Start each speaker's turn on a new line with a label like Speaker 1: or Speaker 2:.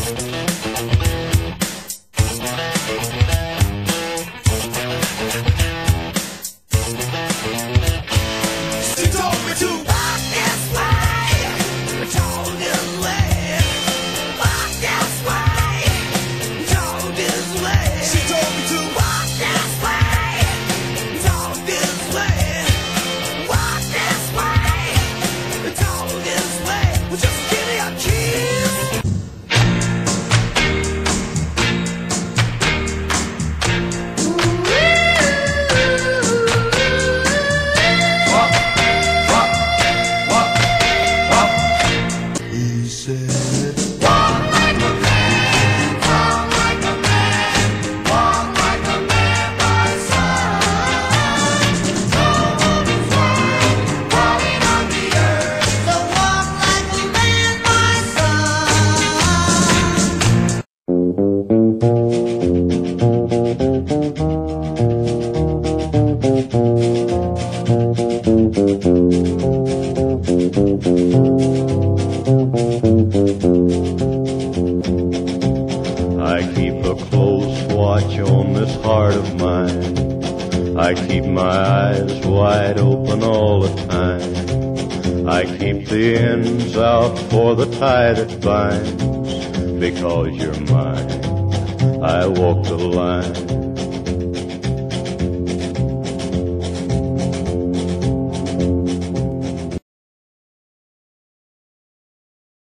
Speaker 1: I keep a close watch on this heart of mine. I keep my eyes wide open all the time. I keep the ends out for the tie that binds. Because you're mine, I walk the line.